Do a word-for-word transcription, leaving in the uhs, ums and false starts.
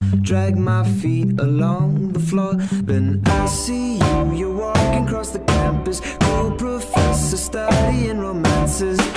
drag my feet along the floor. Then I see you, you're walking across the campus, cool professor studying romances.